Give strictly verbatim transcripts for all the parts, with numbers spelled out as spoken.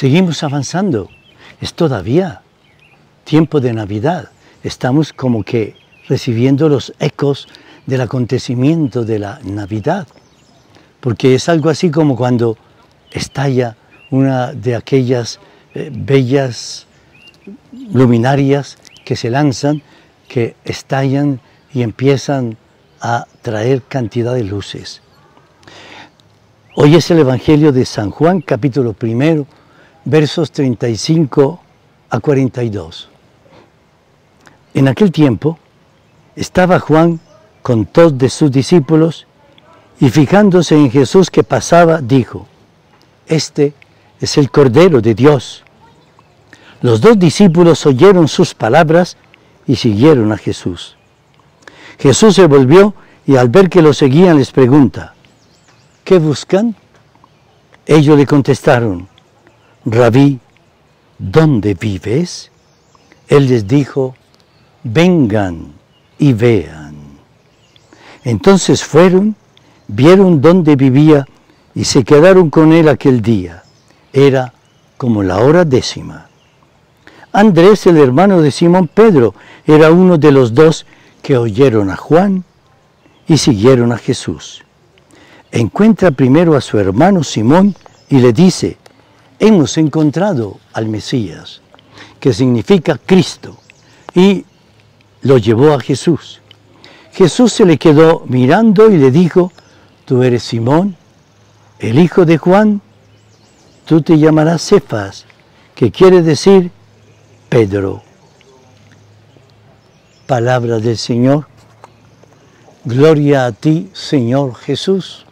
seguimos avanzando. Es todavía tiempo de Navidad. Estamos como que recibiendo los ecos del acontecimiento de la Navidad. Porque es algo así como cuando estalla una de aquellas eh, bellas luminarias que se lanzan, que estallan y empiezan a traer cantidad de luces. Hoy es el Evangelio de San Juan, capítulo primero, versos treinta y cinco a cuarenta y dos. En aquel tiempo estaba Juan con dos de sus discípulos y fijándose en Jesús que pasaba, dijo: Este es el Cordero de Dios. Los dos discípulos oyeron sus palabras y siguieron a Jesús. Jesús se volvió y al ver que lo seguían les pregunta: ¿qué buscan? Ellos le contestaron: Rabí, ¿dónde vives? Él les dijo: vengan y vean. Entonces fueron, vieron dónde vivía y se quedaron con él aquel día. Era como la hora décima. Andrés, el hermano de Simón Pedro, era uno de los dos que oyeron a Juan y siguieron a Jesús. Encuentra primero a su hermano Simón y le dice: hemos encontrado al Mesías, que significa Cristo, y lo llevó a Jesús. Jesús se le quedó mirando y le dijo: tú eres Simón, el hijo de Juan, tú te llamarás Cefas, que quiere decir Pedro. Palabra del Señor. Gloria a ti, Señor Jesús.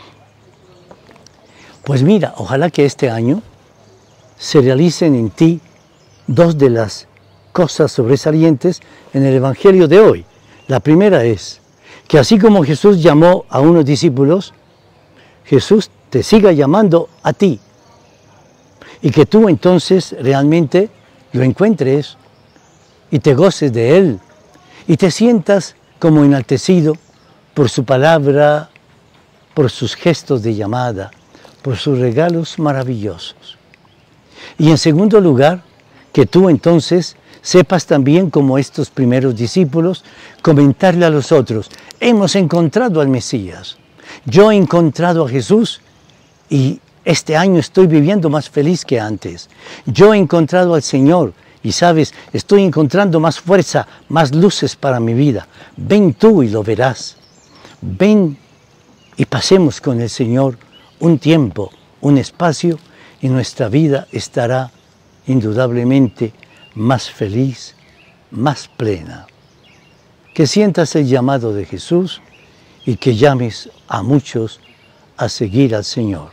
Pues mira, ojalá que este año se realicen en ti dos de las cosas sobresalientes en el Evangelio de hoy. La primera es que así como Jesús llamó a unos discípulos, Jesús te siga llamando a ti. Y que tú entonces realmente lo encuentres y te goces de Él y te sientas como enaltecido por su palabra, por sus gestos de llamada, por sus regalos maravillosos. Y en segundo lugar, que tú entonces sepas también, como estos primeros discípulos, comentarle a los otros: hemos encontrado al Mesías, yo he encontrado a Jesús y este año estoy viviendo más feliz que antes. Yo he encontrado al Señor y sabes, estoy encontrando más fuerza, más luces para mi vida. Ven tú y lo verás. Ven y pasemos con el Señor un tiempo, un espacio, y nuestra vida estará indudablemente más feliz, más plena. Que sientas el llamado de Jesús y que llames a muchos a seguir al Señor.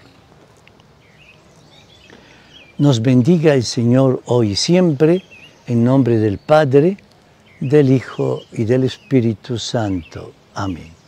Nos bendiga el Señor hoy y siempre, en nombre del Padre, del Hijo y del Espíritu Santo. Amén.